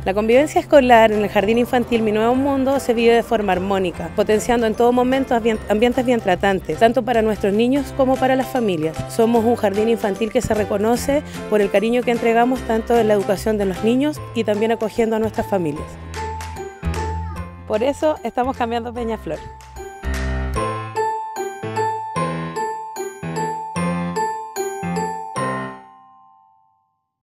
La convivencia escolar en el jardín infantil Mi Nuevo Mundo se vive de forma armónica, potenciando en todo momento ambientes bien tratantes, tanto para nuestros niños como para las familias. Somos un jardín infantil que se reconoce por el cariño que entregamos tanto en la educación de los niños y también acogiendo a nuestras familias. Por eso estamos cambiando Peñaflor.